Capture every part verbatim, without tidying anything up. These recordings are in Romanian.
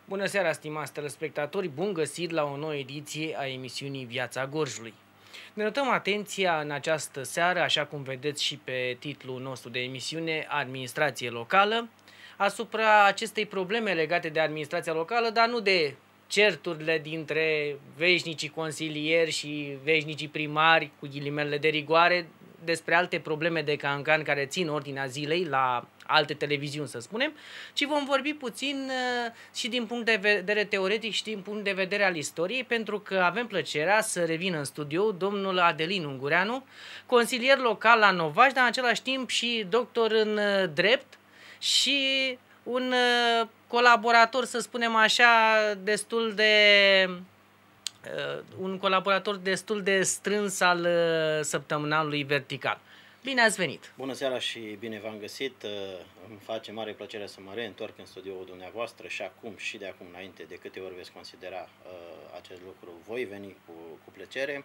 Bună seara, stimați telespectatori! Bun găsit la o nouă ediție a emisiunii Viața Gorjului. Ne notăm atenția în această seară, așa cum vedeți și pe titlul nostru de emisiune, Administrație Locală, asupra acestei probleme legate de administrația locală, dar nu de certurile dintre veșnicii consilieri și veșnicii primari, cu ghilimele de rigoare, despre alte probleme de cancan care țin ordinea zilei la alte televiziuni, să spunem, ci vom vorbi puțin uh, și din punct de vedere teoretic și din punct de vedere al istoriei, pentru că avem plăcerea să revină în studio domnul Adelin Ungureanu, consilier local la Novaci, dar în același timp și doctor în uh, drept și un uh, colaborator, să spunem așa, destul de... Uh, un colaborator destul de strâns al uh, săptămânalului Vertical. Bine ați venit! Bună seara și bine v-am găsit! Îmi face mare plăcere să mă reîntorc în studioul dumneavoastră și acum și de acum înainte, de câte ori veți considera uh, acest lucru, voi veni cu, cu plăcere.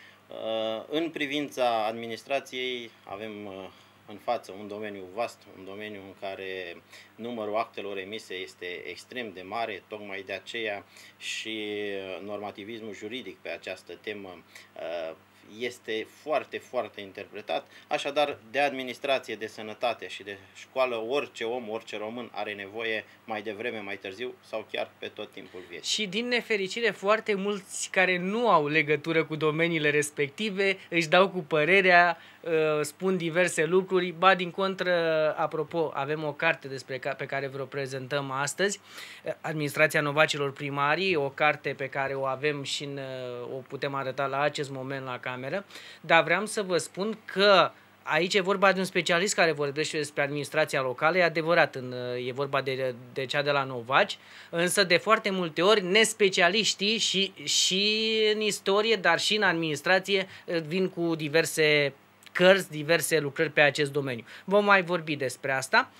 Uh, în privința administrației avem uh, în față un domeniu vast, un domeniu în care numărul actelor emise este extrem de mare, tocmai de aceea și normativismul juridic pe această temă uh, este foarte, foarte interpretat. Așadar, de administrație, de sănătate și de școală, orice om, orice român are nevoie mai devreme, mai târziu sau chiar pe tot timpul vieții. Și din nefericire, foarte mulți care nu au legătură cu domeniile respective își dau cu părerea, spun diverse lucruri. Ba, din contră, apropo, avem o carte despre ca, pe care vă prezentăm astăzi, Administrația Novacilor Primarii, o carte pe care o avem și în, o putem arăta la acest moment la cameră, dar vreau să vă spun că aici e vorba de un specialist care vorbește despre administrația locală, e adevărat, în, e vorba de, de cea de la Novaci, însă de foarte multe ori nespecialiștii și, și în istorie, dar și în administrație vin cu diverse cărți, diverse lucrări pe acest domeniu. Vom mai vorbi despre asta.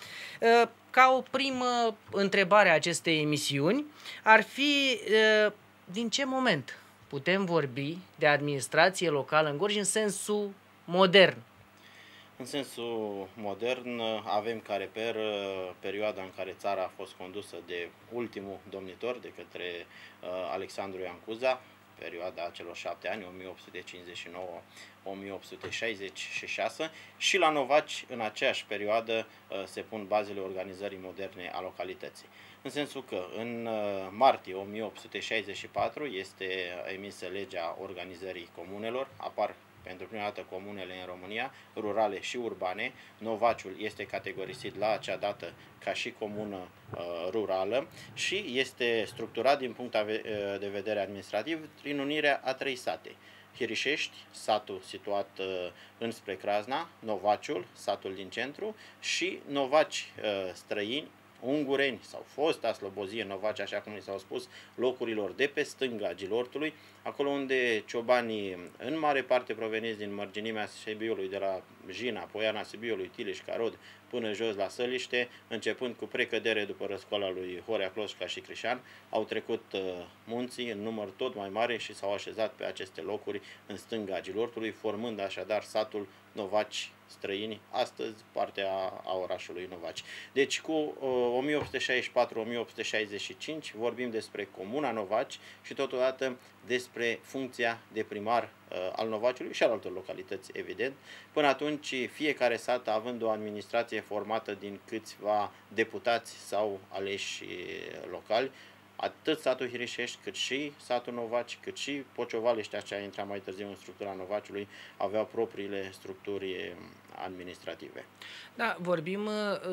Ca o primă întrebare a acestei emisiuni ar fi din ce moment putem vorbi de administrație locală în Gorj în sensul modern? În sensul modern avem ca reper perioada în care țara a fost condusă de ultimul domnitor, de către Alexandru Ioan Cuza, perioada acelor șapte ani, o mie opt sute cincizeci și nouă - o mie opt sute șaizeci și șase, și la Novaci, în aceeași perioadă, se pun bazele organizării moderne a localității. În sensul că în martie o mie opt sute șaizeci și patru este emisă legea organizării comunelor, apar pentru prima dată comunele în România, rurale și urbane. Novaciul este categorisit la acea dată ca și comună uh, rurală și este structurat din punct de vedere administrativ prin unirea a trei sate. Hirișești, satul situat uh, înspre Crasna, Novaciul, satul din centru, și Novaci uh, străini, ungureni sau fosta Slobozie Novaci, așa cum li s-au spus, locurilor de pe stânga Gilortului, acolo unde ciobanii, în mare parte proveniți din mărginimea Sibiului, de la Jina, Poiana Sibiului, Tiliș, Carod, până jos la Săliște, începând cu precădere după răscoala lui Horea Cloșca și Crișan, au trecut uh, munții în număr tot mai mare și s-au așezat pe aceste locuri în stânga Gilortului, formând așadar satul Novaci străini, astăzi partea a orașului Novaci. Deci cu uh, o mie opt sute șaizeci și patru - o mie opt sute șaizeci și cinci vorbim despre Comuna Novaci și totodată despre funcția de primar uh, al Novaciului și al altor localități, evident. Până atunci, fiecare sat având o administrație formată din câțiva deputați sau aleși locali, atât satul Hirișești, cât și satul Novaci, cât și Pociovalești, ce a intrat mai târziu în structura Novaciului, aveau propriile structuri administrative. Da, vorbim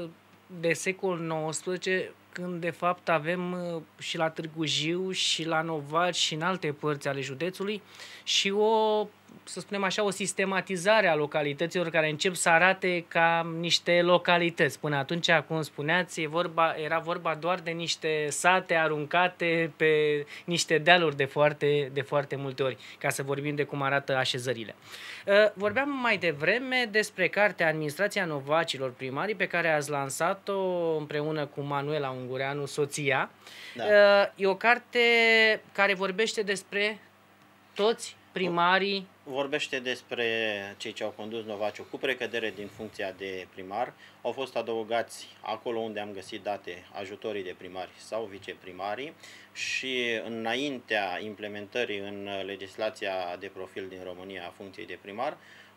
de secolul nouăsprezece, când de fapt avem și la Târgu Jiu, și la Novaci, și în alte părți ale județului, și o, să spunem așa, o sistematizare a localităților care încep să arate ca niște localități. Până atunci, cum spuneați, e vorba, era vorba doar de niște sate aruncate pe niște dealuri de foarte, de foarte multe ori, ca să vorbim de cum arată așezările. Vorbeam mai devreme despre cartea Administrația Novacilor Primarii, pe care ați lansat-o împreună cu Manuela Ungureanu, soția. Da. E o carte care vorbește despre toți primarii vorbește despre cei ce au condus Novaciu cu precădere din funcția de primar. Au fost adăugați acolo unde am găsit date ajutorii de primari sau viceprimarii și înaintea implementării în legislația de profil din România a funcției de primar,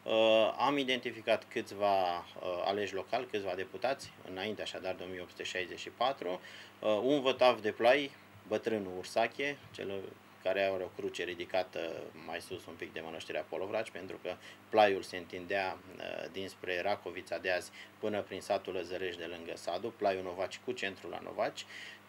am identificat câțiva aleși locali, câțiva deputați, înainte așadar de o mie opt sute șaizeci și patru, un vătav de plai, bătrânul Ursache, cel care are o cruce ridicată mai sus un pic de Mănăștirea Polovraci, pentru că plaiul se întindea dinspre Racovița de azi până prin satul Lăzărești de lângă Sadu, plaiul Novaci cu centrul la Novaci,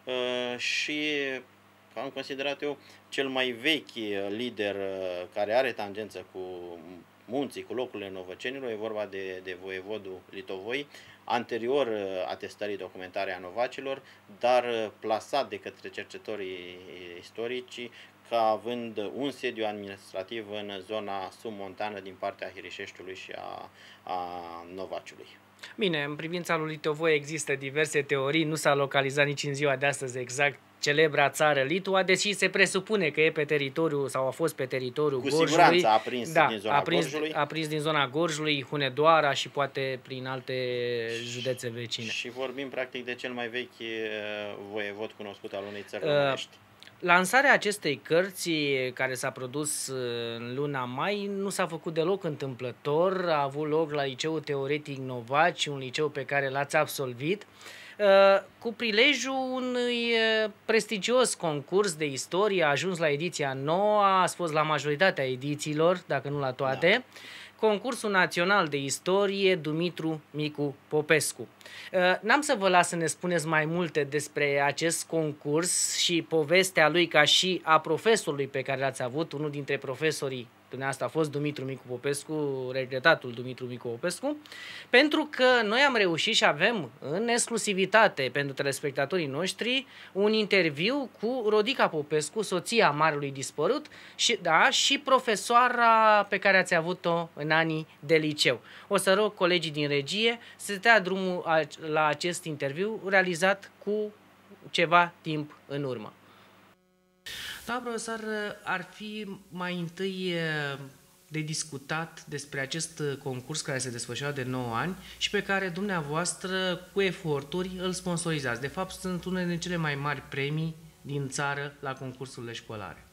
și am considerat eu cel mai vechi lider care are tangență cu munții, cu locurile novăcenilor, e vorba de, de voievodul Litovoi, anterior atestării documentare a novacilor, dar plasat de către cercetătorii istorici ca având un sediu administrativ în zona submontană din partea Hirișeștiului și a, a Novaciului. Bine, în privința lui Litovoi există diverse teorii, nu s-a localizat nici în ziua de astăzi exact celebra țară Litua, deși se presupune că e pe teritoriul sau a fost pe teritoriul Cu Gorjului. siguranță a prins da, din zona a prins, Gorjului. A prins din zona Gorjului, Hunedoara și poate prin alte județe vecine. Și vorbim practic de cel mai vechi voievod cunoscut al unei țări uh, românești. Lansarea acestei cărți, care s-a produs în luna mai, nu s-a făcut deloc întâmplător. A avut loc la Liceul Teoretic Novaci, un liceu pe care l-ați absolvit, cu prilejul unui prestigios concurs de istorie. A ajuns la ediția nouă, ați fost la majoritatea edițiilor, dacă nu la toate. Da. Concursul Național de Istorie Dumitru Micu Popescu. N-am să vă las să ne spuneți mai multe despre acest concurs și povestea lui ca și a profesorului pe care l-ați avut, unul dintre profesorii dumneavoastră a fost Dumitru Micu Popescu, regretatul Dumitru Micu Popescu, pentru că noi am reușit și avem în exclusivitate pentru telespectatorii noștri un interviu cu Rodica Popescu, soția marelui dispărut și, da, și profesoara pe care ați avut-o în anii de liceu. O să rog colegii din regie să dea drumul la acest interviu realizat cu ceva timp în urmă. Da, profesor, ar fi mai întâi de discutat despre acest concurs care se desfășoară de nouă ani și pe care dumneavoastră, cu eforturi, îl sponsorizați. De fapt, sunt unele din cele mai mari premii din țară la concursurile școlare.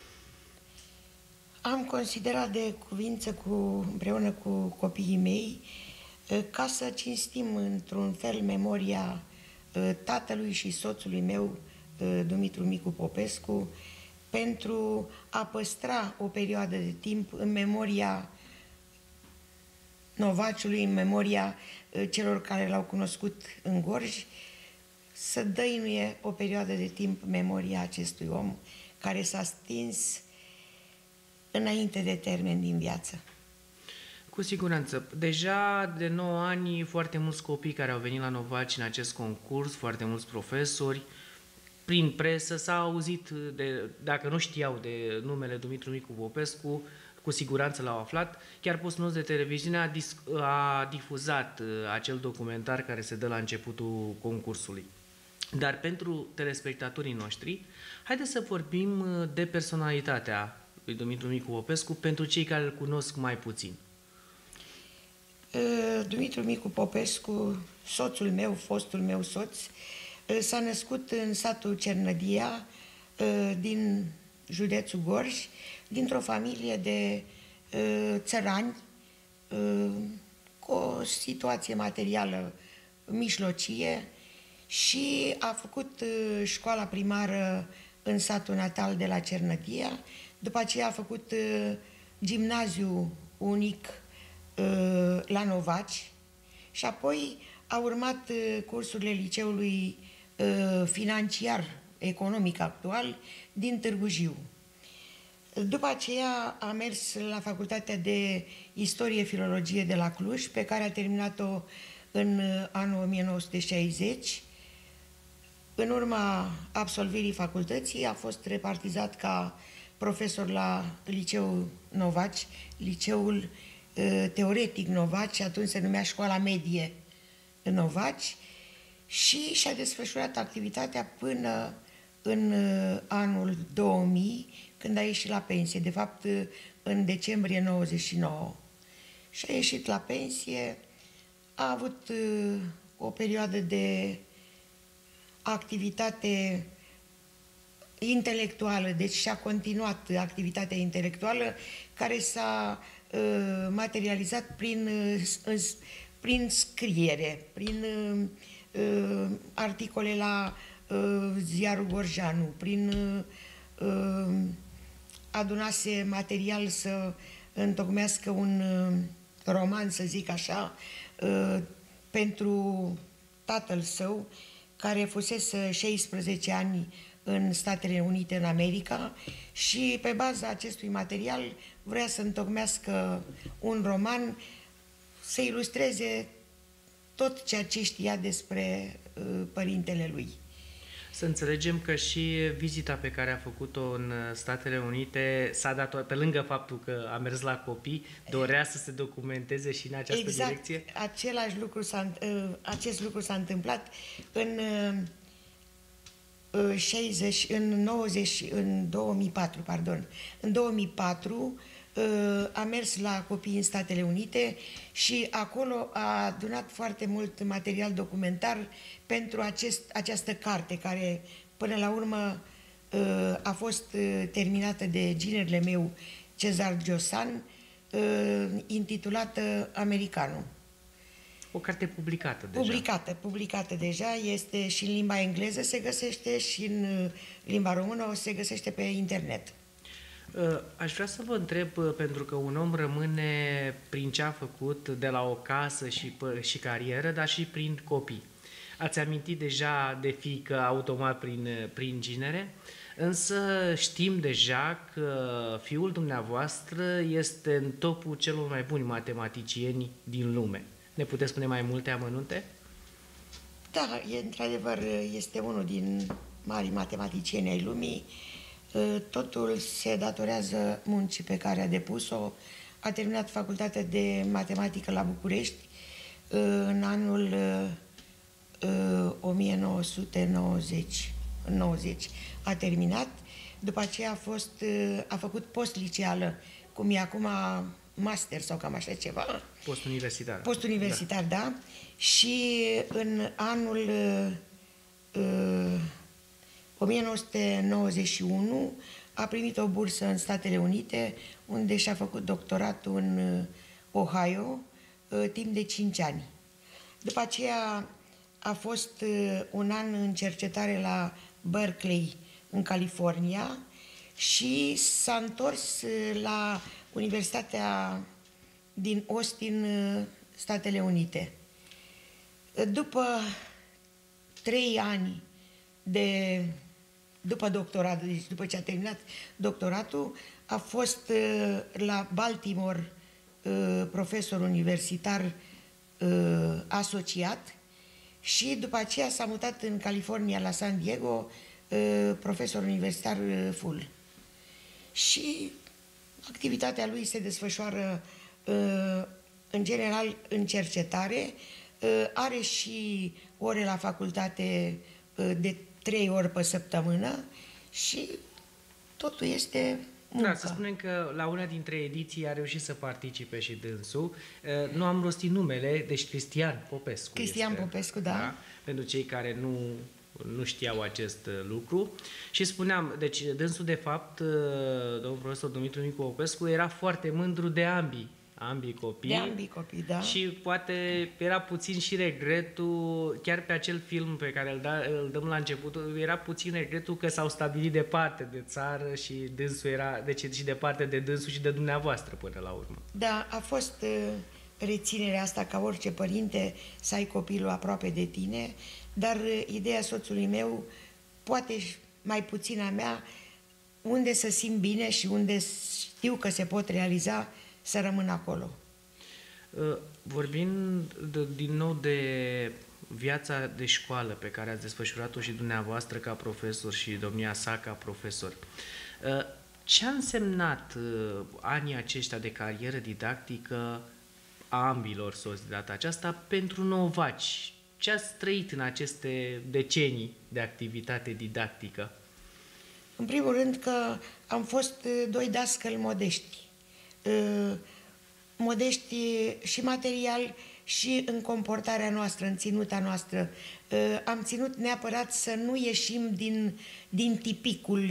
Am considerat de cuvință cu, împreună cu copiii mei ca să cinstim într-un fel memoria tatălui și soțului meu, Dumitru Micu Popescu, pentru a păstra o perioadă de timp în memoria Novaciului, în memoria celor care l-au cunoscut în Gorj, să dăinuie o perioadă de timp memoria acestui om care s-a stins înainte de termen din viață. Cu siguranță. Deja de nouă ani foarte mulți copii care au venit la Novaci în acest concurs, foarte mulți profesori, prin presă s-a auzit, de, dacă nu știau de numele Dumitru Micu Popescu, cu siguranță l-au aflat. Chiar postul nostru de televiziune a, dis, a difuzat acel documentar care se dă la începutul concursului. Dar pentru telespectatorii noștri, haideți să vorbim de personalitatea lui Dumitru Micu Popescu pentru cei care îl cunosc mai puțin. Dumitru Micu Popescu, soțul meu, fostul meu soț, s-a născut în satul Cernădia, din județul Gorj, dintr-o familie de țărani, cu o situație materială mijlocie, și a făcut școala primară în satul natal de la Cernădia, după aceea a făcut gimnaziu unic la Novaci și apoi a urmat cursurile liceului financiar economic actual din Târgu Jiu. După aceea a mers la Facultatea de Istorie-Filologie de la Cluj, pe care a terminat-o în anul o mie nouă sute șaizeci. În urma absolvirii facultății a fost repartizat ca profesor la Liceul Novaci, Liceul Teoretic Novaci, atunci se numea Școala Medie Novaci, și și-a desfășurat activitatea până în anul două mii, când a ieșit la pensie. De fapt, în decembrie nouăzeci și nouă și a ieșit la pensie. A avut uh, o perioadă de activitate intelectuală, deci și-a continuat activitatea intelectuală, care s-a uh, materializat prin, uh, prin scriere, prin uh, uh, articole la uh, ziarul Gorjanu, prin uh, adunase material să întocmească un uh, roman, să zic așa, uh, pentru tatăl său, care fusese șaisprezece ani în Statele Unite, în America, și pe baza acestui material vrea să întocmească un roman, să ilustreze tot ceea ce știa despre uh, părintele lui. Să înțelegem că și vizita pe care a făcut-o în Statele Unite s-a dat, pe lângă faptul că a mers la copii, dorea să se documenteze și în această exact, direcție? Același lucru s-a, acest lucru s-a întâmplat în șaizeci, în nouăzeci, în două mii patru, pardon. În două mii patru a mers la copii în Statele Unite și acolo a adunat foarte mult material documentar pentru acest, această carte, care până la urmă a fost terminată de ginerele meu, Cezar Giosan, intitulată Americanul. O carte publicată deja. Publicată, publicată deja, este și în limba engleză, se găsește, și în limba română se găsește pe internet. Aș vrea să vă întreb, pentru că un om rămâne prin ce a făcut de la o casă și, și carieră, dar și prin copii. Ați amintit deja de fiică automat prin, prin ginere, însă știm deja că fiul dumneavoastră este în topul celor mai buni matematicieni din lume. Ne puteți spune mai multe amănunte? Da, e, într-adevăr, este unul din marii matematicieni ai lumii. Totul se datorează muncii pe care a depus-o. A terminat facultatea de matematică la București în anul o mie nouă sute nouăzeci. nouăzeci a terminat. După aceea a, fost, a făcut post-liceală, cum e acum master sau cam așa ceva. Post-universitar. Post-universitar, da. da. Și în anul uh, o mie nouă sute nouăzeci și unu a primit o bursă în Statele Unite, unde și-a făcut doctoratul în Ohio, uh, timp de cinci ani. După aceea a fost uh, un an în cercetare la Berkeley, în California, și s-a întors uh, la Universitatea din Austin, Statele Unite. După trei ani de, după doctorat, deci după ce a terminat doctoratul, a fost la Baltimore profesor universitar asociat și după aceea s-a mutat în California, la San Diego, profesor universitar full. Și activitatea lui se desfășoară în general în cercetare, are și ore la facultate de trei ori pe săptămână și totul este muncă. Da, să spunem că la una dintre ediții a reușit să participe și dânsul. Nu am rostit numele, deci Cristian Popescu. Cristian este, Popescu, da. da. Pentru cei care nu... nu știau acest lucru și spuneam, deci dânsul de fapt, domnul profesor Dumitru Nicu Popescu, era foarte mândru de ambii, ambii copii. De ambii copii, da. Și poate era puțin și regretul, chiar pe acel film pe care îl, da, îl dăm la început, era puțin regretul că s-au stabilit departe de țară și dânsul era, deci și departe de dânsul și de dumneavoastră până la urmă. Da, a fost uh, reținerea asta ca orice părinte să ai copilul aproape de tine, dar uh, ideea soțului meu, poate mai puțin a mea, unde să simt bine și unde știu că se pot realiza, să rămân acolo. Vorbind de, din nou de viața de școală pe care ați desfășurat-o și dumneavoastră ca profesor și domnia sa ca profesor, ce a însemnat anii aceștia de carieră didactică a ambilor soți de data aceasta pentru novaci? Ce ați trăit în aceste decenii de activitate didactică? În primul rând că am fost doi dascăli modești. modești și material și în comportarea noastră, în ținuta noastră. Am ținut neapărat să nu ieșim din, din tipicul.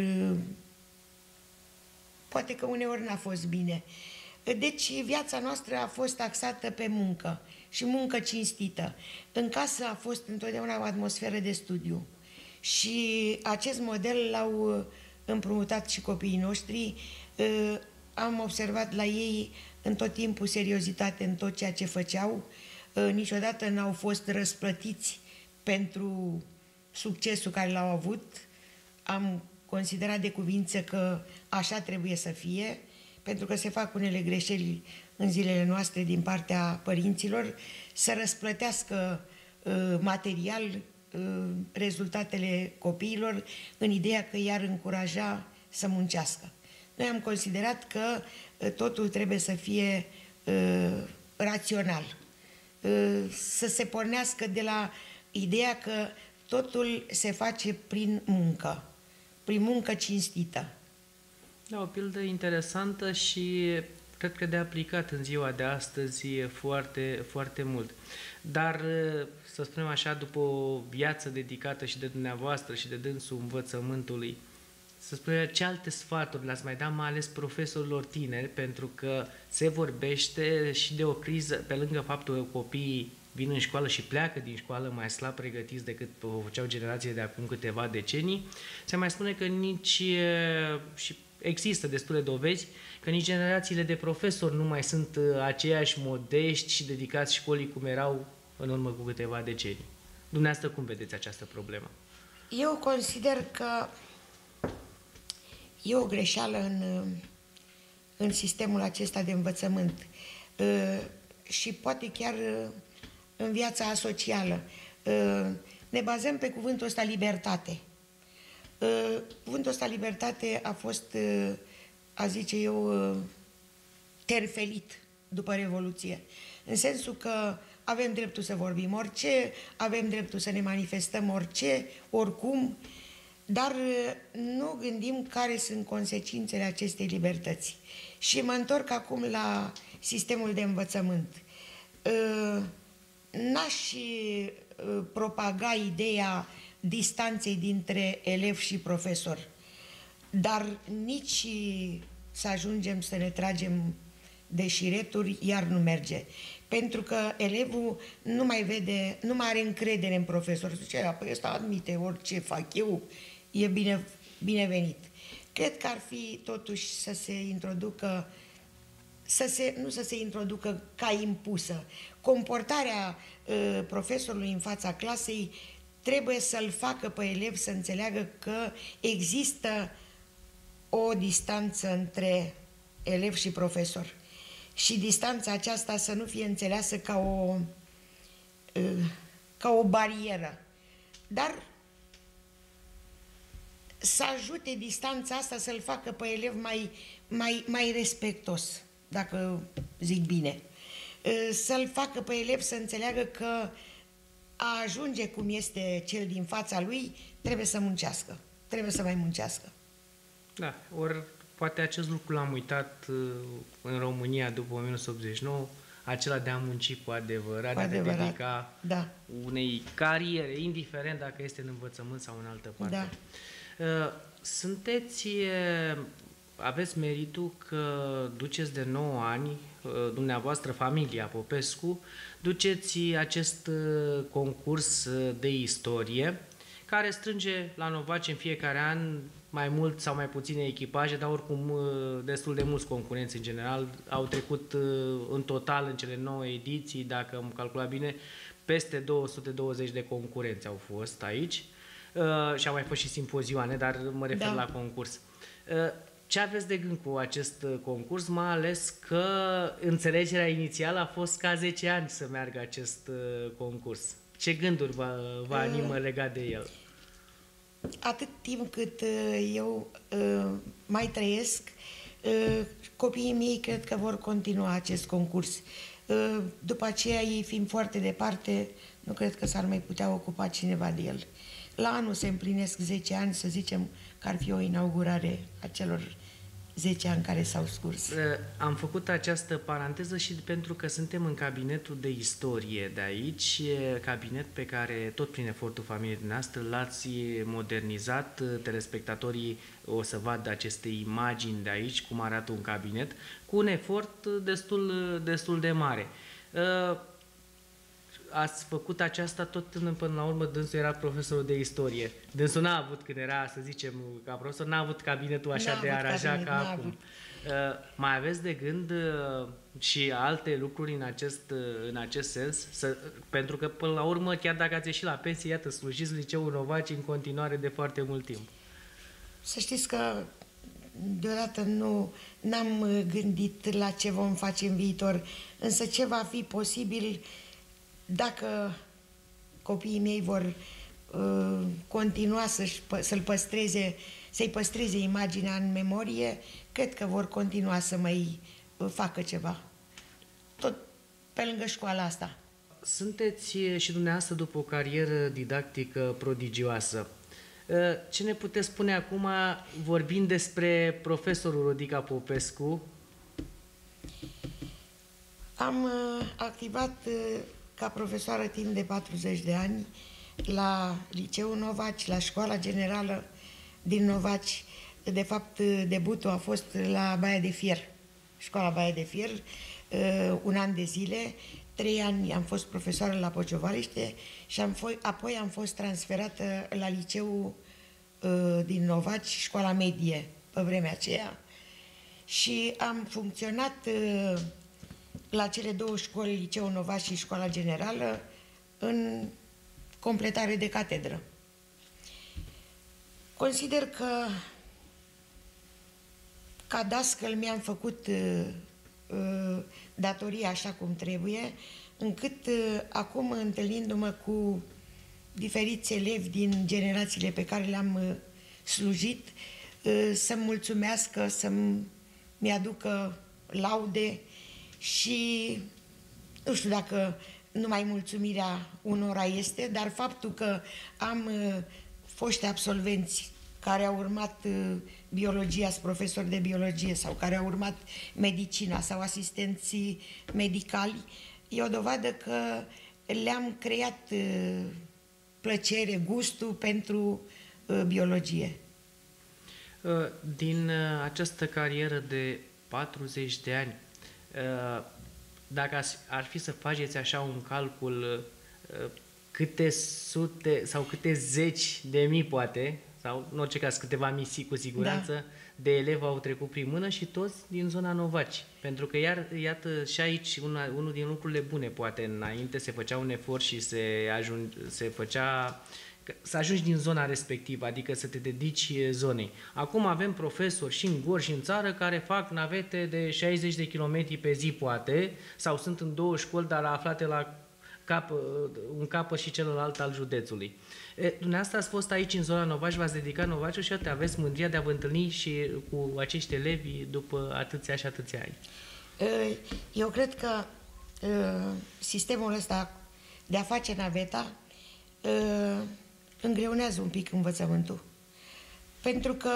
Poate că uneori n-a fost bine. Deci viața noastră a fost axată pe muncă și muncă cinstită. În casă a fost întotdeauna o atmosferă de studiu și acest model l-au împrumutat și copiii noștri. Am observat la ei în tot timpul seriozitate în tot ceea ce făceau. Niciodată n-au fost răsplătiți pentru succesul care l-au avut. Am considerat de cuvință că așa trebuie să fie, pentru că se fac unele greșeli în zilele noastre din partea părinților, să răsplătească uh, material uh, rezultatele copiilor în ideea că i-ar încuraja să muncească. Noi am considerat că uh, totul trebuie să fie uh, rațional, uh, să se pornească de la ideea că totul se face prin muncă, prin muncă cinstită. Da, o pildă interesantă și cred că de aplicat în ziua de astăzi foarte, foarte mult. Dar, să spunem așa, după o viață dedicată și de dumneavoastră și de dânsul învățământului, să spunem, ce alte sfaturi le-ați mai dat, mai ales profesorilor tineri, pentru că se vorbește și de o criză, pe lângă faptul că copiii vin în școală și pleacă din școală mai slab pregătiți decât o făceau generațiile de acum câteva decenii, se mai spune că nici, și există destule dovezi, că nici generațiile de profesori nu mai sunt aceiași modești și dedicați școlii cum erau în urmă cu câteva decenii. Dumneavoastră, cum vedeți această problemă? Eu consider că e o greșeală în, în sistemul acesta de învățământ și poate chiar în viața socială. Ne bazăm pe cuvântul ăsta libertate. Cuvântul ăsta libertate a fost, a zice eu, terfelit după Revoluție. În sensul că avem dreptul să vorbim orice, avem dreptul să ne manifestăm orice, oricum, dar nu gândim care sunt consecințele acestei libertăți. Și mă întorc acum la sistemul de învățământ. N-aș propaga ideea distanței dintre elev și profesor, dar nici să ajungem să ne tragem de șireturi, iar nu merge. Pentru că elevul nu mai vede, nu mai are încredere în profesor. Zice, păi ăsta admite orice fac eu, e bine, binevenit. Cred că ar fi totuși să se introducă, să se, nu să se introducă ca impusă. Comportarea uh, profesorului în fața clasei trebuie să-l facă pe elev să înțeleagă că există o distanță între elev și profesor. Și distanța aceasta să nu fie înțeleasă ca o, ca o barieră. Dar să ajute distanța asta să-l facă pe elev mai, mai, mai respectos, dacă zic bine. Să-l facă pe elev să înțeleagă că a ajunge cum este cel din fața lui, trebuie să muncească. Trebuie să mai muncească. Da, ori poate acest lucru l-am uitat în România după o mie nouă sute optzeci și nouă, acela de a munci cu adevărat, cu de adevărat. a dedica da. unei cariere, indiferent dacă este în învățământ sau în altă parte. Da. Sunteți, aveți meritul că duceți de nouă ani, dumneavoastră, familia Popescu, duceți acest concurs de istorie, care strânge la Novaci în fiecare an mai mult sau mai puține echipaje, dar oricum destul de mulți concurenți în general. Au trecut în total în cele nouă ediții, dacă am calculat bine, peste două sute douăzeci de concurenți au fost aici și au mai fost și simpozioane, dar mă refer da. la concurs. Ce aveți de gând cu acest concurs, mai ales că înțelegerea inițială a fost ca zece ani să meargă acest concurs? Ce gânduri vă, vă animă legat de el? Atât timp cât eu mai trăiesc, copiii mei cred că vor continua acest concurs. După aceea, ei fiind foarte departe, nu cred că s-ar mai putea ocupa cineva de el. La anul se împlinesc zece ani, să zicem că ar fi o inaugurare a celor zece ani care s-au scurs. Am făcut această paranteză și pentru că suntem în cabinetul de istorie de aici, cabinet pe care tot prin efortul familiei noastre l-ați modernizat. Telespectatorii o să vadă aceste imagini de aici, cum arată un cabinet, cu un efort destul, destul de mare. Ați făcut aceasta tot până la urmă, dânsul era profesorul de istorie. Dânsul n-a avut, când era, să zicem, ca profesor, n-a avut cabinetul așa de aranjat ca acum. Uh, mai aveți de gând uh, și alte lucruri în acest, uh, în acest sens? Să, pentru că, până la urmă, chiar dacă ați ieșit la pensie, iată, slujiți Liceul Novaci în continuare de foarte mult timp. Să știți că deodată nu n-am gândit la ce vom face în viitor, însă ce va fi posibil dacă copiii mei vor uh, continua să-și, să-l păstreze, să-i păstreze imaginea în memorie, cred că vor continua să mai uh, facă ceva. Tot pe lângă școala asta. Sunteți și dumneavoastră după o carieră didactică prodigioasă. Ce ne puteți spune acum, vorbind despre profesorul Rodica Popescu? Am uh, activat uh, ca profesoară timp de patruzeci de ani la Liceul Novaci, la Școala Generală din Novaci. De fapt, debutul a fost la Baia de Fier, Școala Baia de Fier, un an de zile. Trei ani am fost profesoară la Pociovariște și am fost, apoi am fost transferată la Liceul din Novaci, Școala Medie, pe vremea aceea. Și am funcționat la cele două școli, Liceul Novaci și Școala Generală, în completare de catedră. Consider că ca dascăl mi-am făcut uh, uh, datoria așa cum trebuie, încât uh, acum, întâlnindu-mă cu diferiți elevi din generațiile pe care le-am uh, slujit, uh, să-mi mulțumească, să-mi aducă laude și nu știu dacă numai mulțumirea unora este, dar faptul că am uh, foști absolvenți care au urmat uh, biologia, sunt profesori de biologie, sau care au urmat medicina sau asistenții medicali, e o dovadă că le-am creat uh, plăcere, gustul pentru uh, biologie. Din uh, această carieră de patruzeci de ani, uh, dacă ar fi să faceți așa un calcul, uh, câte sute sau câte zeci de mii, poate, sau în orice caz câteva mii cu siguranță, da, de elevi au trecut prin mână și toți din zona Novaci. Pentru că iar, iată și aici una, unul din lucrurile bune, poate înainte se făcea un efort și se, ajung, se făcea să ajungi din zona respectivă, adică să te dedici zonei. Acum avem profesori și în Gorj și în țară care fac navete de șaizeci de kilometri pe zi, poate, sau sunt în două școli, dar aflate la cap, un capăt și celălalt al județului. E, dumneavoastră ați fost aici în zona Novaci, v-ați dedicat Novaciul și atât, aveți mândria de a vă întâlni și cu acești elevi după atâția și atâția ani. Eu cred că sistemul ăsta de a face naveta îngreunează un pic învățământul. Pentru că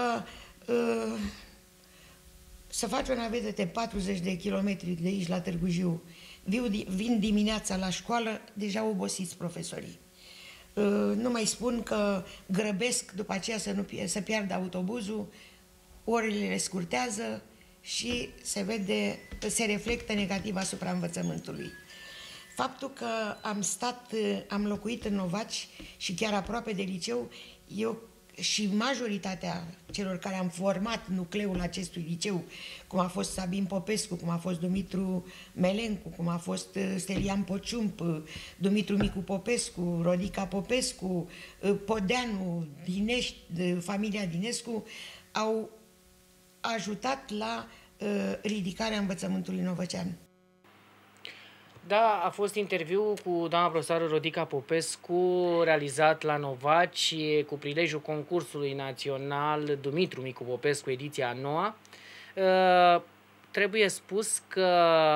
să faci o navetă de patruzeci de kilometri de aici la Târgu Jiu, vin dimineața la școală, deja obosiți profesorii. Nu mai spun că grăbesc după aceea să, nu, să piardă autobuzul, orele le scurtează și se vede, se reflectă negativ asupra învățământului. Faptul că am stat, am locuit în Novaci și chiar aproape de liceu, eu și majoritatea celor care am format nucleul acestui liceu, cum a fost Sabin Popescu, cum a fost Dumitru Melencu, cum a fost Stelian Pociump, Dumitru Micu Popescu, Rodica Popescu, Podeanu, Dinești, familia Dinescu, au ajutat la uh, ridicarea învățământului novăcean. Da, a fost interviu cu doamna profesoară Rodica Popescu, realizat la Novaci cu prilejul concursului național Dumitru Micu Popescu, ediția a noua. Uh, trebuie spus că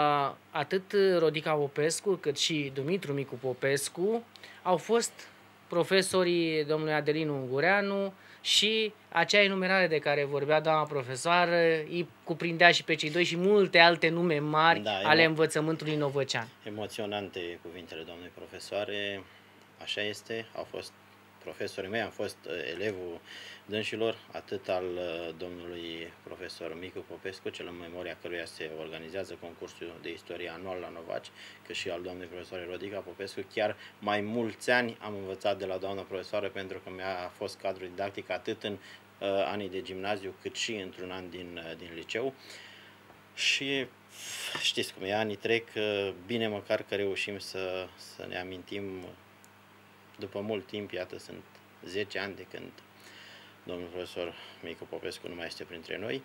atât Rodica Popescu cât și Dumitru Micu Popescu au fost profesorii domnului Adelin Ungureanu și acea enumerare de care vorbea doamna profesoară îi cuprindea și pe cei doi și multe alte nume mari da, ale învățământului novăcean. Emoționante cuvintele doamnei profesoare, așa este, au fost profesorii mei, am fost elevul dânșilor, atât al domnului profesor Micu Popescu, cel în memoria căruia se organizează concursul de istorie anual la Novaci, cât și al doamnei profesoare Rodica Popescu. Chiar mai mulți ani am învățat de la doamna profesoară, pentru că mi-a fost cadru didactic atât în uh, anii de gimnaziu, cât și într-un an din, uh, din liceu. Și știți cum e, anii trec, uh, bine măcar că reușim să, să ne amintim după mult timp, iată, sunt zece ani de când domnul profesor Micu Popescu nu mai este printre noi,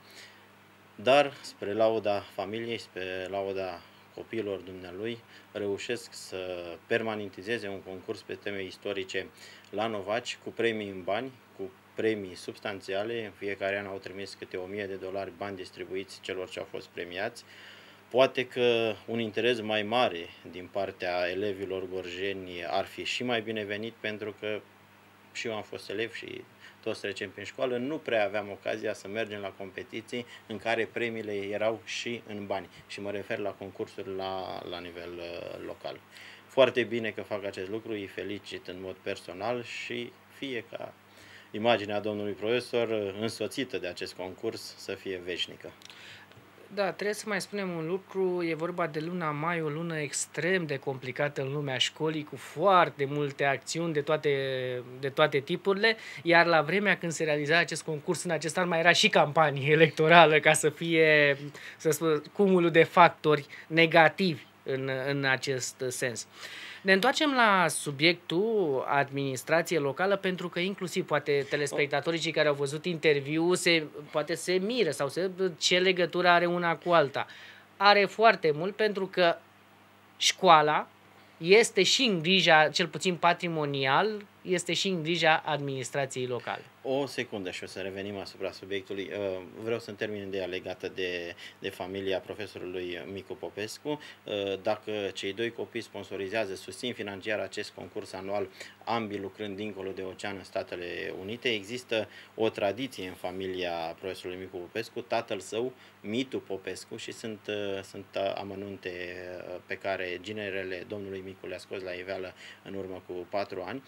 dar spre lauda familiei, spre lauda copiilor dumnealui, reușesc să permanentizeze un concurs pe teme istorice la Novaci, cu premii în bani, cu premii substanțiale. În fiecare an au trimis câte o mie de dolari bani distribuiți celor ce au fost premiați. Poate că un interes mai mare din partea elevilor gorjeni ar fi și mai binevenit, pentru că și eu am fost elev și toți trecem prin școală, nu prea aveam ocazia să mergem la competiții în care premiile erau și în bani. Și mă refer la concursuri la, la nivel uh, local. Foarte bine că fac acest lucru, îi felicit în mod personal și fie ca imaginea domnului profesor însoțită de acest concurs să fie veșnică. Da, trebuie să mai spunem un lucru, e vorba de luna mai, o lună extrem de complicată în lumea școlii, cu foarte multe acțiuni de toate, de toate tipurile, iar la vremea când se realiza acest concurs în acest an mai era și campanie electorală, ca să fie, să spun, cumulul de factori negativi în, în acest sens. Ne întoarcem la subiectul administrație locală, pentru că inclusiv poate telespectatorii cei care au văzut interviul se, poate se miră sau se, ce legătură are una cu alta. Are foarte mult, pentru că școala este și în grija, cel puțin patrimonial, este și în grija administrației locale. O secundă și o să revenim asupra subiectului. Vreau să-mi termin ideea legată de, de familia profesorului Micu Popescu. Dacă cei doi copii sponsorizează, susțin financiar acest concurs anual, ambii lucrând dincolo de ocean în Statele Unite, există o tradiție în familia profesorului Micu Popescu, tatăl său, Mitu Popescu, și sunt, sunt amănunte pe care ginerele domnului Micu le-a scos la iveală în urmă cu patru ani.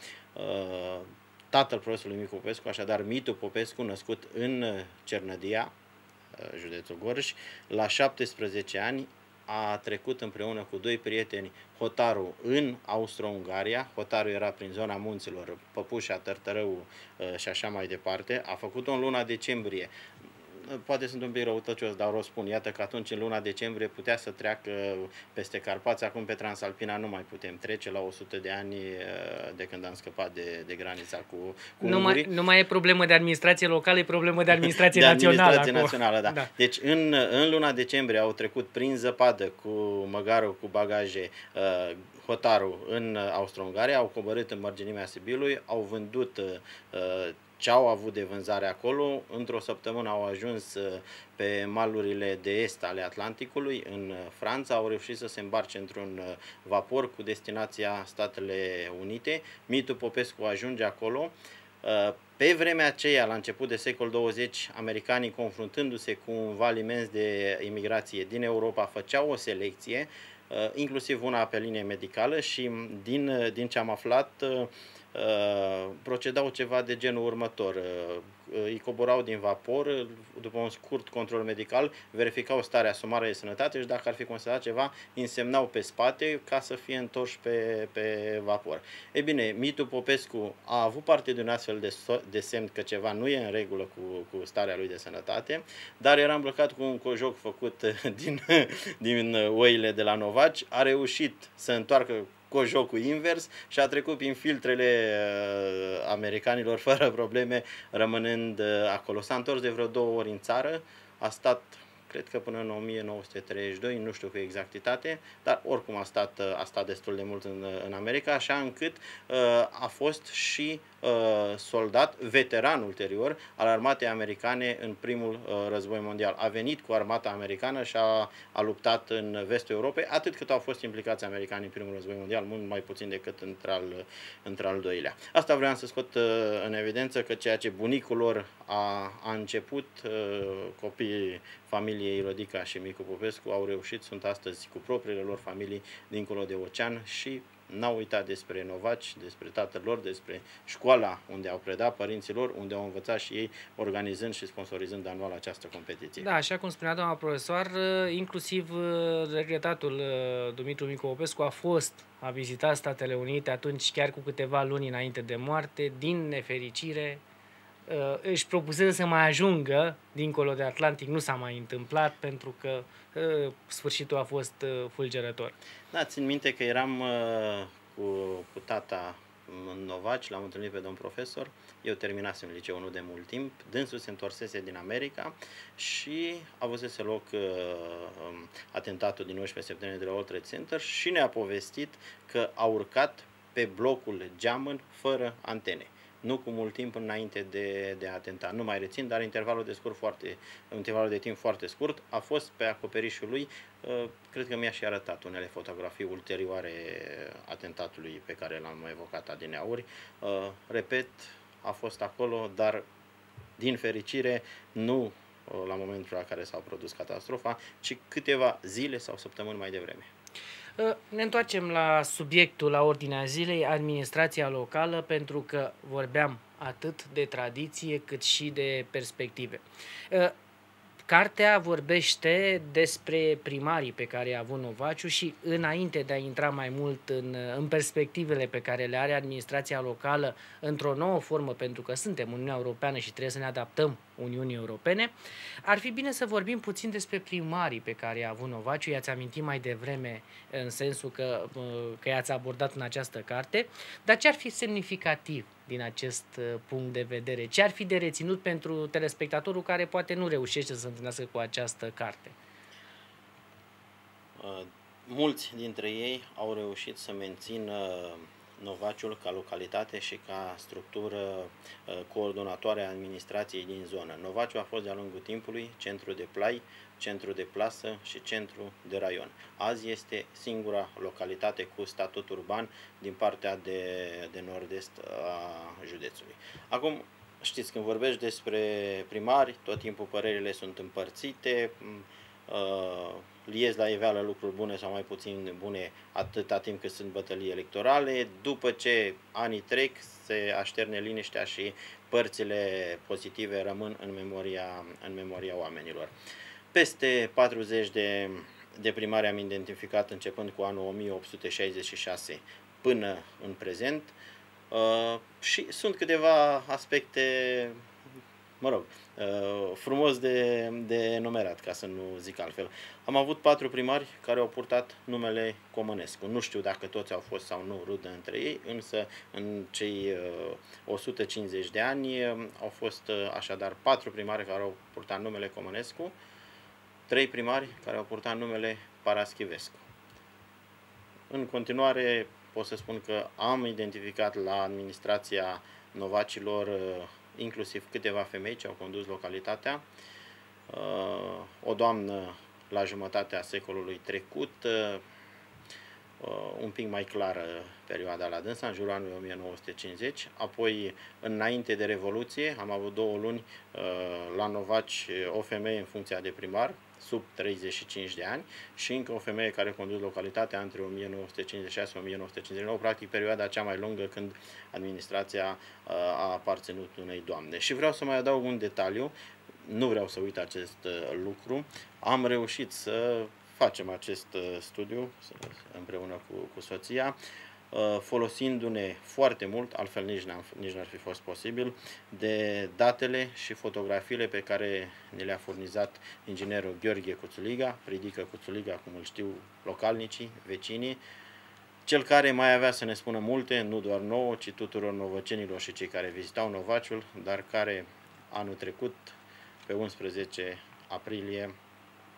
Tatăl profesorului Micu Popescu, așadar Mitu Popescu, născut în Cernădia, județul Gorj, la șaptesprezece ani a trecut împreună cu doi prieteni hotarul în Austro-Ungaria. Hotarul era prin zona munților, Păpușa, Tărtărău și așa mai departe. A făcut-o în luna decembrie. Poate sunt un pic răutăcios, dar o spun. Iată că atunci, în luna decembrie, putea să treacă peste Carpați. Acum pe Transalpina nu mai putem trece, la o sută de ani de când am scăpat de, de granița cu, cu nu, mai, nu mai e problemă de administrație locală, e problemă de administrație de națională. Administrație națională, da. da. Deci în, în luna decembrie au trecut prin zăpadă cu măgarul, cu bagaje, uh, hotarul în Austro-Ungaria, au coborât în mărginimea Sibiului, au vândut uh, ce au avut de vânzare acolo. Într-o săptămână au ajuns pe malurile de est ale Atlanticului, în Franța, au reușit să se îmbarce într-un vapor cu destinația Statele Unite. Mitu Popescu ajunge acolo. Pe vremea aceea, la început de secol douăzeci, americanii, confruntându-se cu un val imens de imigrație din Europa, făceau o selecție, inclusiv una pe linie medicală, și din, din ce am aflat, Uh, procedau ceva de genul următor. Uh, îi coborau din vapor, după un scurt control medical, verificau starea sumară de sănătate și dacă ar fi constatat ceva, însemnau pe spate ca să fie întorși pe, pe vapor. Ei bine, Mitu Popescu a avut parte de un astfel de, de semn că ceva nu e în regulă cu, cu starea lui de sănătate, dar era îmbrăcat cu un cojoc făcut din, din oile de la Novaci, a reușit să întoarcă cojocul invers și a trecut prin filtrele uh, americanilor fără probleme, rămânând uh, acolo. S-a întors de vreo două ori în țară, a stat cred că până în o mie nouă sute treizeci și doi, nu știu cu exactitate, dar oricum a stat, a stat destul de mult în, în America, așa încât uh, a fost și uh, soldat, veteran ulterior, al armatei americane în primul uh, război mondial. A venit cu armata americană și a, a luptat în vestul Europei, atât cât au fost implicați americani în primul război mondial, mult mai puțin decât între al, între al doilea. Asta vreau să scot uh, în evidență, că ceea ce bunicul lor a, a început, uh, copiii familiei Rodica și Micu Popescu au reușit, sunt astăzi cu propriile lor familii dincolo de ocean și n-au uitat despre novaci, despre tatăl lor, despre școala unde au predat părinților, unde au învățat și ei, organizând și sponsorizând anual această competiție. Da, așa cum spunea doamna profesor, inclusiv regretatul Dumitru Micu Popescu a fost, a vizitat Statele Unite atunci chiar cu câteva luni înainte de moarte, din nefericire își propusese să mai ajungă dincolo de Atlantic, nu s-a mai întâmplat pentru că sfârșitul a fost fulgerător. Da, țin minte că eram uh, cu, cu tata în Novaci, l-am întâlnit pe domn profesor, eu terminasem liceul nu de mult timp, dânsul se întorsese din America și avusese loc uh, atentatul din unsprezece septembrie de la World Trade Center și ne-a povestit că a urcat pe blocul Geamăn fără antene. Nu cu mult timp înainte de, de atentat. Nu mai rețin, dar intervalul de, scurt foarte, intervalul de timp foarte scurt a fost pe acoperișul lui. Cred că mi-a și arătat unele fotografii ulterioare atentatului pe care l-am evocat adineauri. Repet, a fost acolo, dar din fericire nu la momentul la care s-a produs catastrofa, ci câteva zile sau săptămâni mai devreme. Ne întoarcem la subiectul, la ordinea zilei, administrația locală, pentru că vorbeam atât de tradiție cât și de perspective. Cartea vorbește despre primarii pe care i-a avut Novaciu și înainte de a intra mai mult în, în perspectivele pe care le are administrația locală într-o nouă formă, pentru că suntem în Uniunea Europeană și trebuie să ne adaptăm Uniunii Europene, ar fi bine să vorbim puțin despre primarii pe care i-a avut Novaciu. I-ați amintit mai devreme în sensul că, că i-ați abordat în această carte, dar ce ar fi semnificativ din acest punct de vedere? Ce ar fi de reținut pentru telespectatorul care poate nu reușește să se întâlnească cu această carte? Mulți dintre ei au reușit să mențină Novaciul ca localitate și ca structură coordonatoare a administrației din zonă. Novaciu a fost de-a lungul timpului centru de plai, centru de plasă și centru de raion. Azi este singura localitate cu statut urban din partea de, de nord-est a județului. Acum, știți, când vorbești despre primari, tot timpul părerile sunt împărțite, uh, liezi la iveală lucruri bune sau mai puțin bune atâta timp cât sunt bătălii electorale. După ce anii trec, se așterne liniștea și părțile pozitive rămân în memoria, în memoria oamenilor. Peste patruzeci de, de primari am identificat începând cu anul o mie opt sute șaizeci și șase până în prezent uh, și sunt câteva aspecte, mă rog, uh, frumos de, de enumerat, ca să nu zic altfel. Am avut patru primari care au purtat numele Comănescu. Nu știu dacă toți au fost sau nu rudă între ei, însă în cei uh, o sută cincizeci de ani uh, au fost uh, așadar patru primari care au purtat numele Comănescu, trei primari care au purtat numele Paraschivescu. În continuare pot să spun că am identificat la administrația Novacilor inclusiv câteva femei ce au condus localitatea, o doamnă la jumătatea secolului trecut, un pic mai clară perioada la dânsa, în jurul anului o mie nouă sute cincizeci, apoi înainte de Revoluție am avut două luni la Novaci o femeie în funcția de primar, sub treizeci și cinci de ani, și încă o femeie care a condus localitatea între o mie nouă sute cincizeci și șase și o mie nouă sute cincizeci și nouă, practic perioada cea mai lungă când administrația a aparținut unei doamne. Și vreau să mai adaug un detaliu, nu vreau să uit acest lucru, am reușit să facem acest studiu împreună cu, cu soția, folosindu-ne foarte mult, altfel nici n-am, nici n-ar fi fost posibil, de datele și fotografiile pe care ne le-a furnizat inginerul Gheorghe Cuțuliga, Pridică Cuțuliga, cum îl știu localnicii, vecinii, cel care mai avea să ne spună multe, nu doar nouă, ci tuturor novăcenilor și cei care vizitau Novaciul, dar care anul trecut, pe unsprezece aprilie,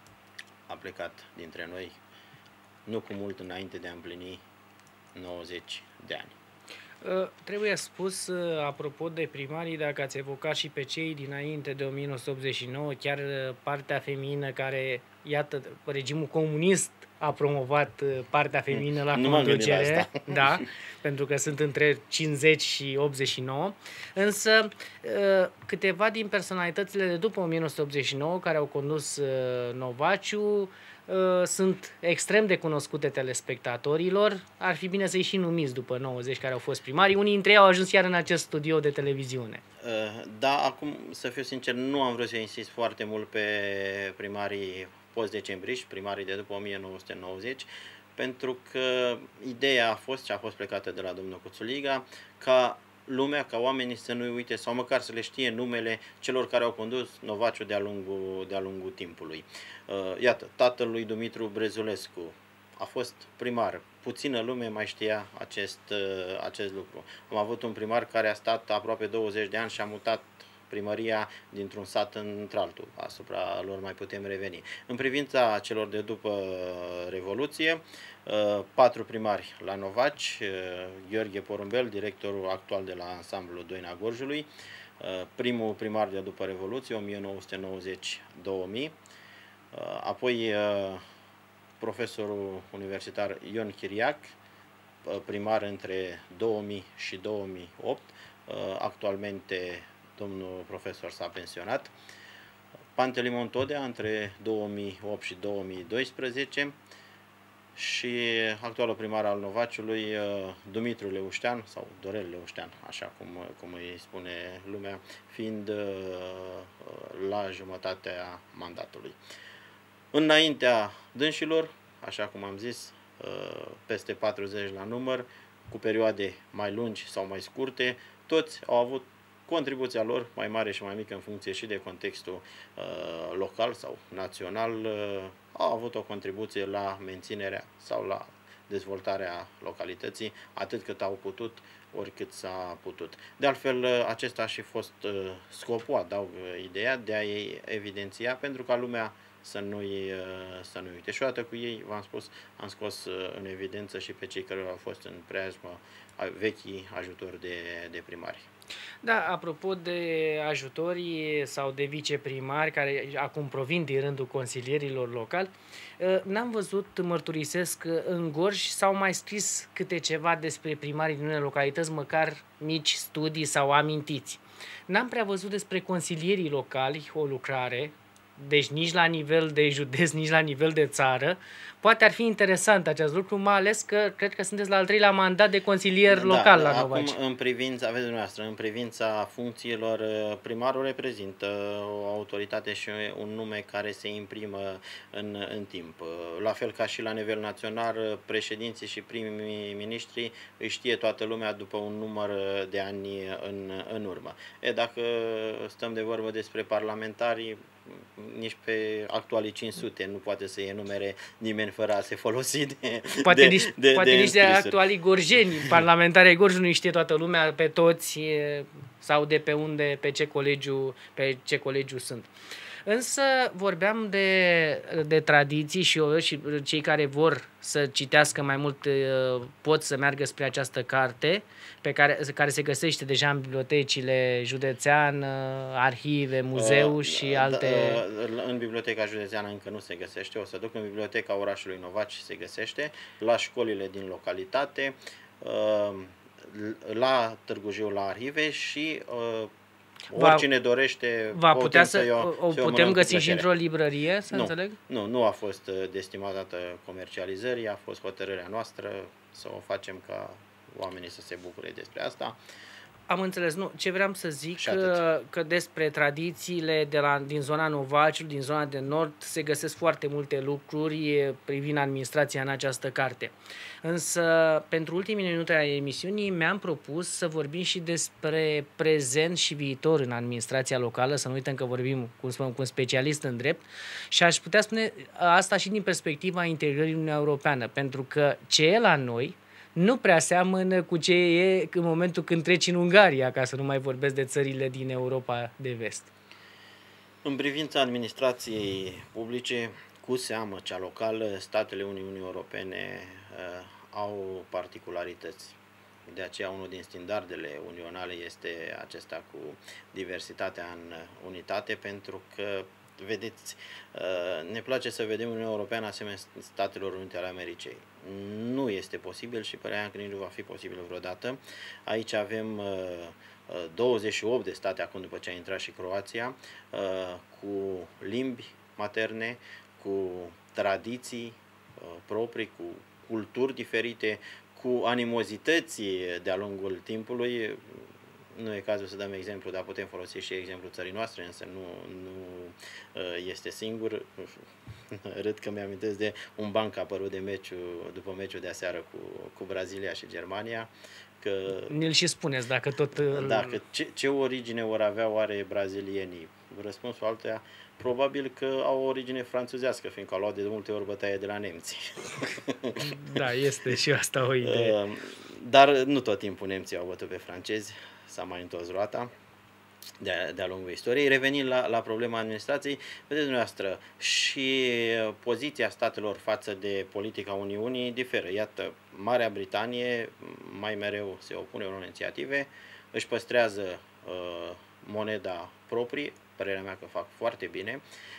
a plecat dintre noi nu cu mult înainte de a împlini nouăzeci de ani. Uh, trebuie spus, uh, apropo de primarii, dacă ați evocat și pe cei dinainte de o mie nouă sute optzeci și nouă, chiar uh, partea feminină care, iată, regimul comunist a promovat uh, partea feminină la nu conducere, da, pentru că sunt între cincizeci și optzeci și nouă, însă uh, câteva din personalitățile de după o mie nouă sute optzeci și nouă care au condus uh, Novaciu sunt extrem de cunoscute telespectatorilor. Ar fi bine să-i și numiți după nouăzeci care au fost primari. Unii dintre ei au ajuns chiar în acest studio de televiziune. Da, acum, să fiu sincer, nu am vrut să insist foarte mult pe primarii post-decembriști, primarii de după o mie nouă sute nouăzeci, pentru că ideea a fost, și a fost plecată de la domnul Cuțuliga, ca lumea, ca oamenii să nu uite sau măcar să le știe numele celor care au condus Novaciu de-a lungul, de-a lungul timpului. Iată, tatăl lui Dumitru Brezulescu a fost primar. Puțină lume mai știa acest, acest lucru. Am avut un primar care a stat aproape douăzeci de ani și a mutat primăria dintr-un sat într-altul. Asupra lor mai putem reveni. În privința celor de după Revoluție, patru primari la Novaci, Gheorghe Porumbel, directorul actual de la ansamblul Doina Gorjului, primul primar de după Revoluție, o mie nouă sute nouăzeci - două mii, apoi profesorul universitar Ion Chiriac, primar între două mii și două mii opt, actualmente domnul profesor s-a pensionat, Pantelimon Todea între două mii opt și două mii doisprezece și actualul primar al Novaciului, Dumitru Leuștean, sau Dorel Leuștean, așa cum, cum îi spune lumea, fiind la jumătatea mandatului. Înaintea dânșilor, așa cum am zis, peste patruzeci la număr, cu perioade mai lungi sau mai scurte, toți au avut contribuția lor, mai mare și mai mică în funcție și de contextul uh, local sau național, uh, au avut o contribuție la menținerea sau la dezvoltarea localității, atât cât au putut, oricât s-a putut. De altfel, uh, acesta a și fost uh, scopul, adaug uh, ideea de a-i evidenția, pentru ca lumea să nu-i să nu uite. Și odată cu ei, v-am spus, am scos în evidență și pe cei care au fost în preajmă vechii ajutori de, de primari. Da, apropo de ajutorii sau de viceprimari care acum provin din rândul consilierilor locali, n-am văzut, mărturisesc, în Gorj s-au mai scris câte ceva despre primarii din unele localități, măcar mici studii sau amintiți. N-am prea văzut despre consilierii locali o lucrare, deci nici la nivel de județ, nici la nivel de țară. Poate ar fi interesant acest lucru, mai ales că cred că sunteți la al treilea mandat de consilier da, local la acum, Novaci. În privința, aveți dumneavoastră, în privința funcțiilor, primarul reprezintă o autoritate și un nume care se imprimă în, în timp. La fel ca și la nivel național, președinții și primii miniștri îi știe toată lumea după un număr de ani în, în urmă. E, dacă stăm de vorbă despre parlamentari, nici pe actualii cinci sute nu poate să enumere nimeni fără a se folosi de Poate de, nici de, poate de nici de actualii gorjeni, parlamentari ai Gorjului știe toată lumea, pe toți sau de pe unde, pe ce colegiu, pe ce colegiu sunt. Însă vorbeam de, de tradiții și, eu, și cei care vor să citească mai mult pot să meargă spre această carte pe care, care se găsește deja în bibliotecile județean, arhive, muzeu uh, și alte... În biblioteca județeană încă nu se găsește, o să duc în biblioteca orașului Novaci și se găsește, la școlile din localitate, la Târgu Jiu la arhive și... Oricine dorește, va putea să, să o, o să putem găsi și într-o librărie, să nu, înțeleg? Nu, nu a fost destinată comercializării, a fost hotărârea noastră să o facem ca oamenii să se bucure despre asta. Am înțeles, nu. Ce vreau să zic că, că despre tradițiile de la, din zona Novaciului, din zona de nord, se găsesc foarte multe lucruri privind administrația în această carte. Însă, pentru ultimii minute ale emisiunii, mi-am propus să vorbim și despre prezent și viitor în administrația locală, să nu uităm că vorbim, cum spunem, cu un specialist în drept, și aș putea spune asta și din perspectiva integrării în Uniunea Europeană, pentru că ce e la noi nu prea seamănă cu ce e în momentul când treci în Ungaria, ca să nu mai vorbesc de țările din Europa de vest. În privința administrației publice, cu seamă cea locală, statele Uniunii Europene uh, au particularități. De aceea unul din standardele unionale este acesta cu diversitatea în unitate, pentru că, vedeți, ne place să vedem Uniunea Europeană asemenea Statelor Unite ale Americii. Nu este posibil și părea că nici nu va fi posibil vreodată. Aici avem douăzeci și opt de state acum după ce a intrat și Croația, cu limbi materne, cu tradiții proprii, cu culturi diferite, cu animozități de-a lungul timpului. Nu e cazul să dăm exemplu, dar putem folosi și exemplul țării noastre, însă nu, nu este singur. Râd că mi-amintesc de un banc apărut de meciul, după meciul de aseară cu, cu Brazilia și Germania. Că, ne-l și spuneți, dacă tot... Dacă, ce, ce origine vor avea oare brazilienii? Răspunsul altuia, probabil că au o origine franțuzească, fiindcă au luat de multe ori bătaie de la nemții. Da, este și asta o idee. Dar nu tot timpul nemții au bătut pe francezi, s-a mai întors roata de-a, de-a lungul istoriei. Revenind la, la problema administrației, vedeți dumneavoastră, și poziția statelor față de politica Uniunii diferă. Iată, Marea Britanie mai mereu se opune unor inițiative, își păstrează uh, moneda proprie, părerea mea că fac foarte bine.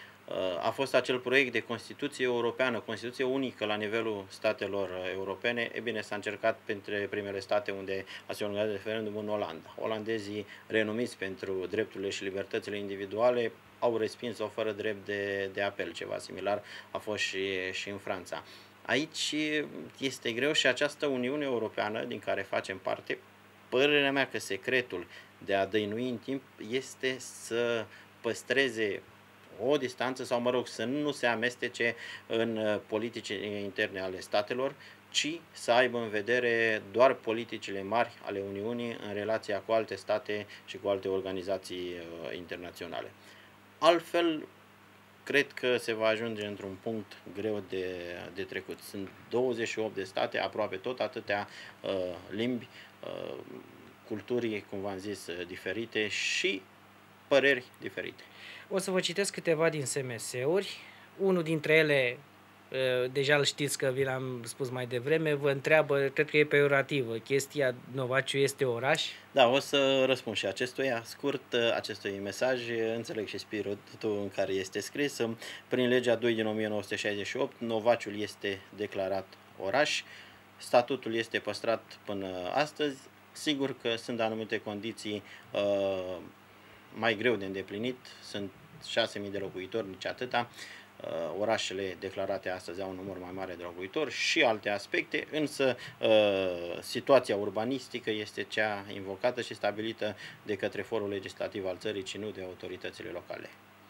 A fost acel proiect de Constituție Europeană, Constituție unică la nivelul statelor europene. E bine, s-a încercat printre primele state unde a se organizat referendum în Olanda. Olandezii, renumiți pentru drepturile și libertățile individuale, au respins-o fără drept de, de apel. Ceva similar a fost și, și în Franța. Aici este greu și această Uniune Europeană, din care facem parte, părerea mea că secretul de a dăinui în timp este să păstreze o distanță sau, mă rog, să nu se amestece în politicile interne ale statelor, ci să aibă în vedere doar politicile mari ale Uniunii în relația cu alte state și cu alte organizații internaționale. Altfel, cred că se va ajunge într-un punct greu de, de trecut. Sunt douăzeci și opt de state, aproape tot atâtea uh, limbi, uh, culturi, cum v-am zis, diferite și păreri diferite. O să vă citesc câteva din S M S-uri. Unul dintre ele, deja îl știți că vi l-am spus mai devreme, vă întreabă, cred că e peiorativă, chestia Novaciu este oraș? Da, o să răspund și acestuia. Scurt, acestui mesaj, înțeleg și spiritul în care este scris. Prin legea doi din o mie nouă sute șaizeci și opt, Novaciul este declarat oraș. Statutul este păstrat până astăzi. Sigur că sunt anumite condiții uh, mai greu de îndeplinit, sunt șase mii de locuitori, nici atâta. Orașele declarate astăzi au un număr mai mare de locuitori și alte aspecte, însă situația urbanistică este cea invocată și stabilită de către forul legislativ al țării, ci nu de autoritățile locale.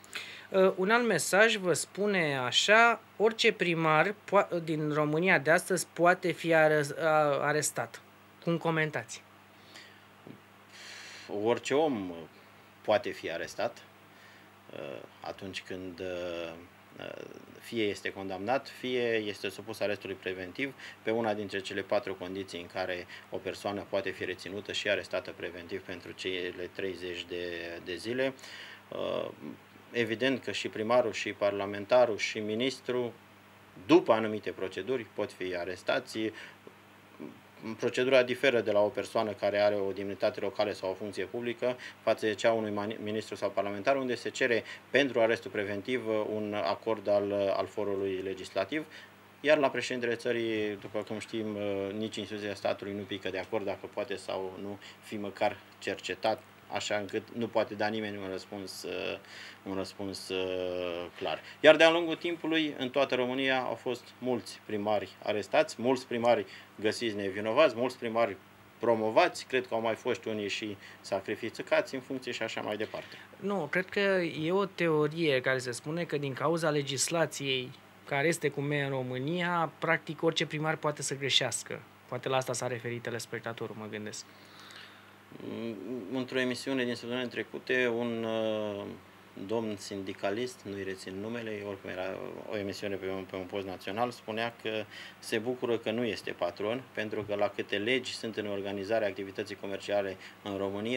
Un alt mesaj vă spune așa: orice primar din România de astăzi poate fi arestat. Cum comentați? Orice om poate fi arestat atunci când fie este condamnat, fie este supus arestului preventiv pe una dintre cele patru condiții în care o persoană poate fi reținută și arestată preventiv pentru cele treizeci de, de zile. Evident că și primarul, și parlamentarul, și ministrul, după anumite proceduri, pot fi arestați. Procedura diferă de la o persoană care are o demnitate locală sau o funcție publică față de cea unui ministru sau parlamentar, unde se cere pentru arestul preventiv un acord al, al forului legislativ. Iar la președintele țării, după cum știm, nici instituția statului nu pică de acord dacă poate sau nu fi măcar cercetat, așa încât nu poate da nimeni un răspuns, un răspuns clar. Iar de-a lungul timpului, în toată România au fost mulți primari arestați, mulți primari găsiți nevinovați, mulți primari promovați, cred că au mai fost unii și sacrificați în funcție și așa mai departe. Nu, cred că e o teorie care se spune că din cauza legislației care este cum e în România, practic orice primar poate să greșească. Poate la asta s-a referit telespectatorul, mă gândesc. Într-o emisiune din săptămânile trecute, un uh, domn sindicalist, nu-i rețin numele, oricum era o emisiune pe un, pe un post național, spunea că se bucură că nu este patron, pentru că la câte legi sunt în organizarea activității comerciale în România,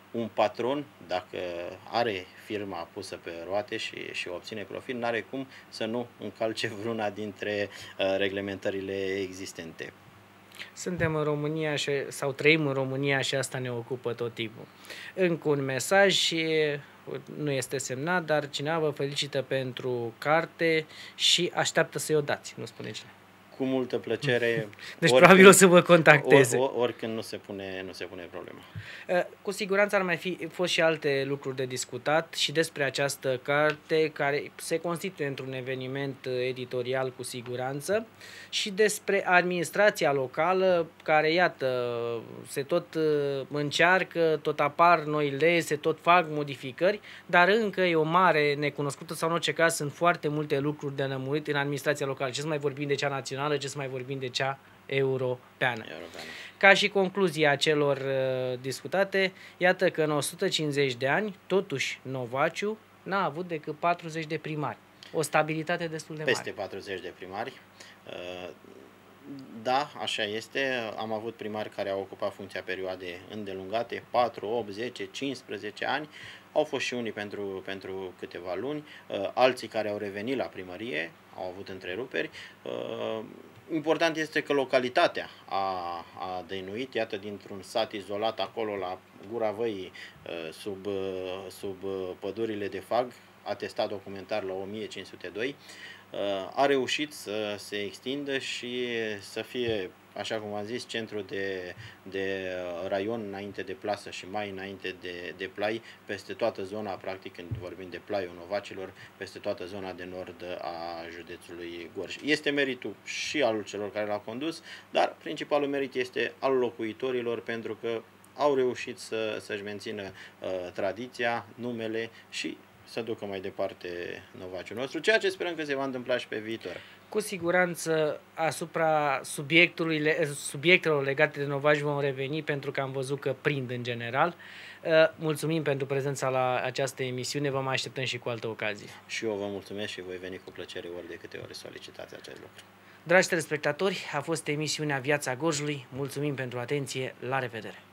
un patron, dacă are firma pusă pe roate și, și obține profit, n-are cum să nu încalce vreuna dintre uh, reglementările existente. Suntem în România și, sau trăim în România și asta ne ocupă tot timpul. Încă un mesaj și nu este semnat, dar cineva vă felicită pentru carte și așteaptă să-i o dați, nu spune cine. Cu multă plăcere. Deci oricând, probabil o să vă contacteze. Or, or, oricând nu se pune, nu se pune problema. Cu siguranță ar mai fi fost și alte lucruri de discutat și despre această carte care se constituie într-un eveniment editorial cu siguranță și despre administrația locală care, iată, se tot încearcă, tot apar noi legi, se tot fac modificări, dar încă e o mare necunoscută sau în orice caz sunt foarte multe lucruri de lămurit în administrația locală. Ce să mai vorbim de cea națională, ce să mai vorbim de cea europeană. europeană. Ca și concluzia celor uh, discutate, iată că în o sută cincizeci de ani, totuși, Novaciu n-a avut decât patruzeci de primari. O stabilitate destul de mare. Peste patruzeci de primari. Uh, da, așa este. Am avut primari care au ocupat funcția perioade îndelungate, patru, opt, zece, cincisprezece ani. Au fost și unii pentru, pentru câteva luni, uh, alții care au revenit la primărie, au avut întreruperi. Uh, important este că localitatea a, a dăinuit, iată, dintr-un sat izolat acolo la Gura Văii, uh, sub, uh, sub pădurile de fag, atestat documentar la o mie cinci sute doi, uh, a reușit să se extindă și să fie, așa cum am zis, centru de, de raion înainte de plasă și mai înainte de, de plai, peste toată zona, practic, când vorbim de plaiul Novacilor, peste toată zona de nord a județului Gorj. Este meritul și al celor care l-au condus, dar principalul merit este al locuitorilor, pentru că au reușit să, să-și mențină uh, tradiția, numele și să ducă mai departe Novaciul nostru, ceea ce sperăm că se va întâmpla și pe viitor. Cu siguranță asupra subiectului, subiectelor legate de Novaci vom reveni, pentru că am văzut că prind în general. Mulțumim pentru prezența la această emisiune, vă mai așteptăm și cu altă ocazie. Și eu vă mulțumesc și voi veni cu plăcere ori de câte ori solicitați acest lucru. Dragi telespectatori, a fost emisiunea Viața Gorjului. Mulțumim pentru atenție, la revedere!